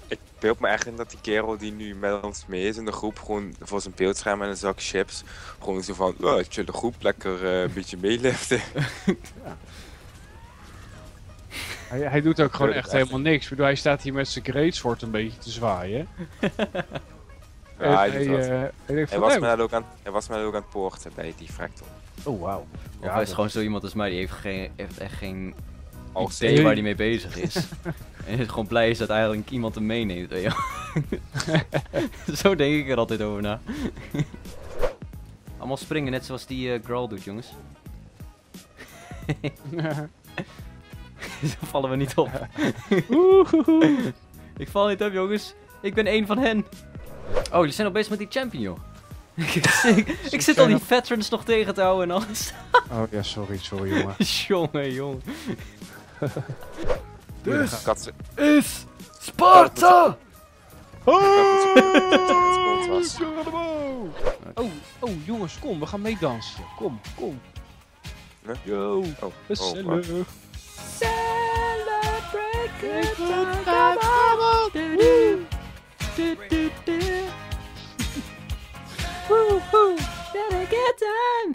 Ik beeld me echt in dat die kerel die nu met ons mee is in de groep gewoon voor zijn beeldscherm en een zak chips gewoon zo van, oh, chill de groep, lekker een beetje meeliften. Hij doet ook gewoon Ja, dat echt is echt- helemaal niks. Ik bedoel, hij staat hier met zijn greatsword een beetje te zwaaien. Ja, hij En doet wat. hij denkt Hij van, was nou, mij ook aan, hij was mij ook aan het poorten bij die fractal. oh wauw. Of hij is gewoon zo iemand als mij, die heeft echt geen Als idee waar hij mee bezig is. En is gewoon blij is dat eigenlijk iemand hem meeneemt. Weet je wel. Zo denk ik er altijd over na. Allemaal springen, net zoals die Grawl doet, jongens. Zo vallen we niet op. Ik val niet op, jongens. Ik ben één van hen. Oh, jullie zijn al bezig met die champion, joh. ik zit al die veterans nog tegen te houden en alles. Oh ja, sorry jongen. Jongen, jongen. Dus kat Is Sparta! was. Oh jongens, kom, we gaan meedansen. Kom. Huh? Yo, Oh, gezellig. Celebrate good time, Woohoo! Gotta get time!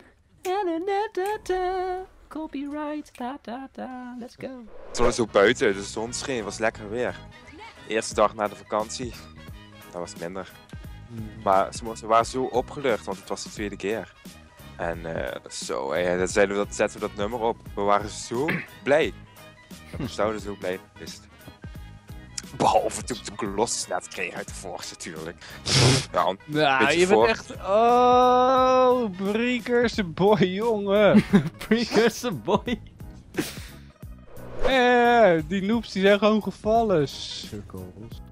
Copyright, let's go. Het was zo buiten, de zon scheen, het was lekker weer. Eerste dag na de vakantie, dat was minder. Maar ze waren zo opgelucht, want het was de tweede keer. En dan zetten we dat nummer op. We waren zo blij. We zouden zo blij geweest. Behalve toen de Colossus net kreeg uit de Force natuurlijk. Ja, een Nou, beetje je bent voor. echt... Oh, Breakers de boy, jongen. Precursor boy. Die noobs die zijn gewoon gevallen. Sukkels.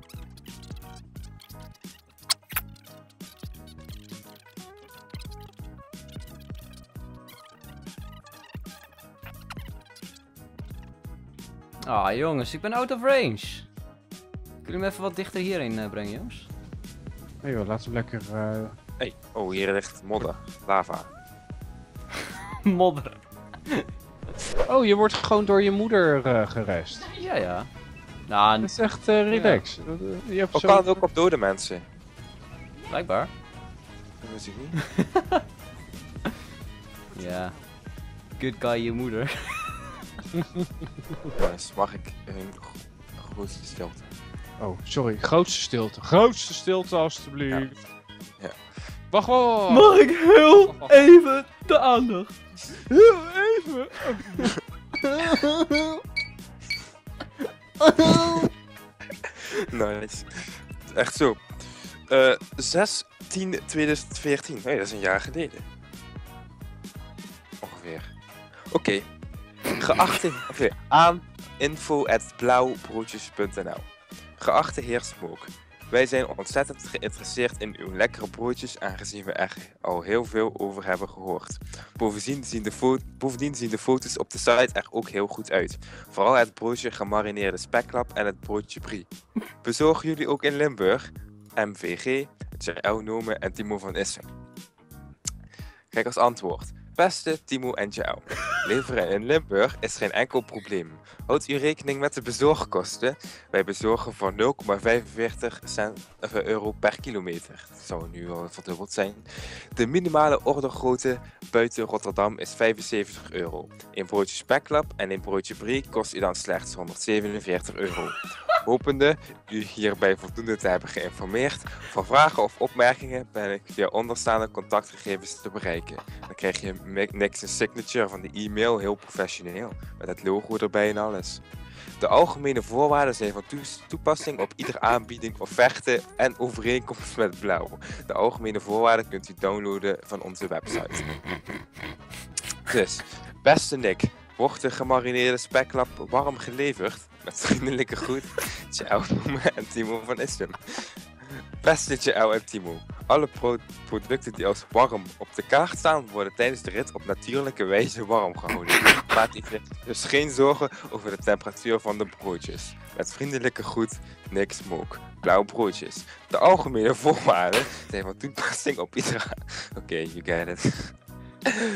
Ah, jongens, ik ben out of range. Kunnen we hem even wat dichter hierheen brengen, jongens? Nee joh, laat hem lekker... Hey, oh, hier ligt modder, lava. Modder. Oh, je wordt gewoon door je moeder gerest. Ja, ja. Nou, Dat is echt relax. Je hebt Ook zo... kan het ook op dode mensen. blijkbaar. Dat wist ik niet. Ja. Good guy, je moeder. Jongens, mag ik een grootste stilte? Oh, sorry. Grootste stilte. Grootste stilte, alstublieft. Ja. Wacht wel. Mag ik heel even de aandacht? Heel even. Nice. Echt zo. 6/10/2014. Nee, dat is een jaar geleden. Ongeveer. Oké. Geachte... Oké. Aan info@blauwbroodjes.nl. Geachte heer Smoke. Wij zijn ontzettend geïnteresseerd in uw lekkere broodjes, aangezien we er al heel veel over hebben gehoord. Bovendien zien de foto's op de site er ook heel goed uit. Vooral het broodje gemarineerde speklap en het broodje brie. Bezorgen jullie ook in Limburg? MVG, Jaël Nome en Timo van Issem. Kijk als antwoord. Beste Timo en Jaël. Leveren in Limburg is geen enkel probleem. Houdt u rekening met de bezorgkosten? Wij bezorgen voor 0,45 euro per kilometer. Dat zou nu al verdubbeld zijn. De minimale ordergrootte buiten Rotterdam is 75 euro. Een broodje speklap en een broodje brie kost u dan slechts 147 euro. Hopende u hierbij voldoende te hebben geïnformeerd. Voor vragen of opmerkingen ben ik via onderstaande contactgegevens te bereiken. Dan krijg je niks een signature van de e-mail, heel professioneel, met het logo erbij en alles. De algemene voorwaarden zijn van toepassing op iedere aanbieding, offerte en overeenkomst met Blauw. De algemene voorwaarden kunt u downloaden van onze website. Dus, beste Nick, wordt de gemarineerde speklap warm geleverd? Met vriendelijke groet, Jaël Nome en Timo van Issem. Beste Jaël en Timo, alle producten die als warm op de kaart staan, worden tijdens de rit op natuurlijke wijze warm gehouden. Maak u dus geen zorgen over de temperatuur van de broodjes. Met vriendelijke groet, Nick Smoke. Blauw broodjes. De algemene voorwaarden zijn van toepassing op iedere... Oké, you get it.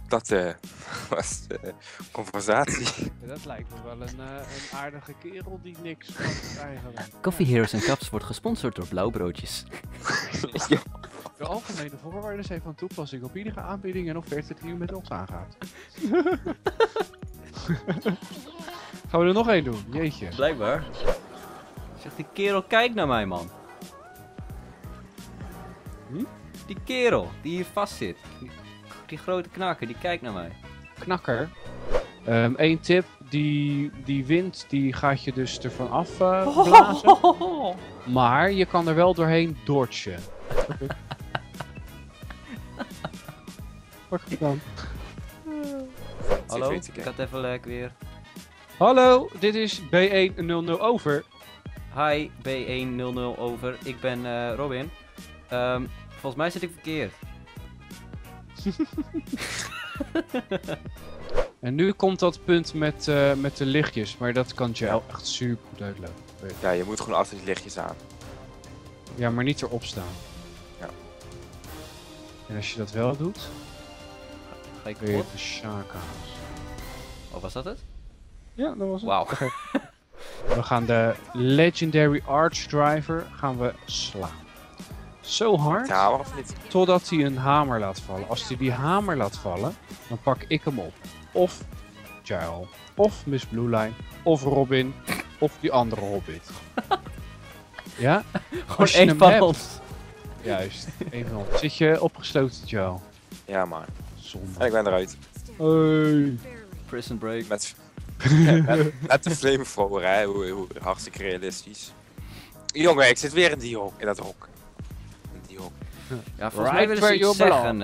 Dat was de conversatie. Dat lijkt me wel een aardige kerel die niks pakt eigenlijk. Coffee Heroes and Cups wordt gesponsord door Blauwbroodjes. Ja. De algemene voorwaarden zijn van toepassing op iedere aanbieding en offerte die u met ons aangaat. Gaan we er nog één doen? Jeetje. Blijkbaar. Zegt die kerel, kijk naar mij, man. Die kerel die hier vast zit. Die grote knakker, die kijkt naar mij. Knakker. Eén tip, die wind die gaat je dus ervan af blazen. Maar je kan er wel doorheen dodgen. Pak het dan. Hallo, ik had even lek weer. Hallo, dit is B100 over. Hi, B100 over. Ik ben Robin. Volgens mij zit ik verkeerd. En nu komt dat punt met de lichtjes, maar dat kan Jael echt super goed uitleggen. Ja, je moet gewoon altijd lichtjes aan. Ja, maar niet erop staan. Ja. En als je dat wel doet, Ga ik kun je kapot? de shaka's. Oh, was dat het? Ja, dat was het. Wauw. We gaan de Legendary Archdriver gaan we slaan. Zo hard, Ja, of niet? totdat hij een hamer laat vallen. Als hij die hamer laat vallen, dan pak ik hem op. Of Jael, of Miss Blue Line, of Robin, of die andere Hobbit. Ja? Gewoon Als je één hem van hebt. ons. Juist, één van ons. Zit je opgesloten, Jael? Ja, maar. Zonde. En ik ben eruit. Hey. Prison break. Met de flamethrower, hè. Hoe hartstikke realistisch. Jongen, ik zit weer in die hok. In dat hok. In die hok. Ja, volgens Right mij willen where ze you iets zeggen.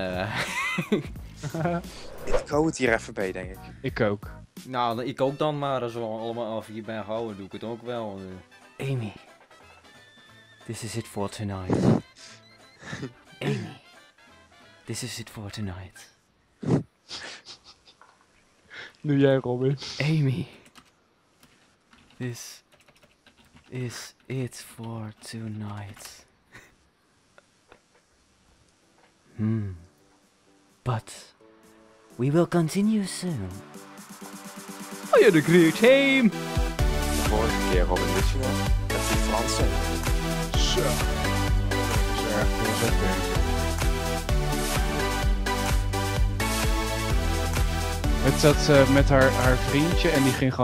Ik hou het hier even bij, denk ik. Ik ook. Nou, ik ook dan maar. Als we allemaal af hier bij houden, doe ik het ook wel. Amy. This is it for tonight. Amy. This is it for tonight. Nu jij, Robin. Amy. This is it for tonight. But we will continue soon. I had a great time. De vorige keer, Robin, weet je wel? Dat die Fransen. Zo. Dat is erg, dat was ook bezig. Met haar vriendje en die ging gewoon